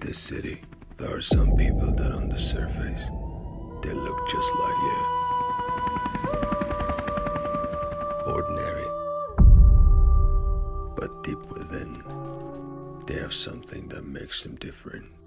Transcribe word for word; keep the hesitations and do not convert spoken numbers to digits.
this city, there are some people that on the surface, they look just like you. Ordinary. But deep within, they have something that makes them different.